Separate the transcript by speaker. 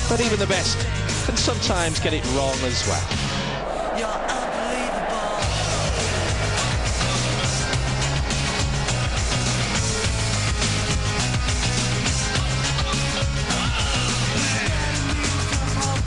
Speaker 1: But even the best can sometimes get it wrong as well.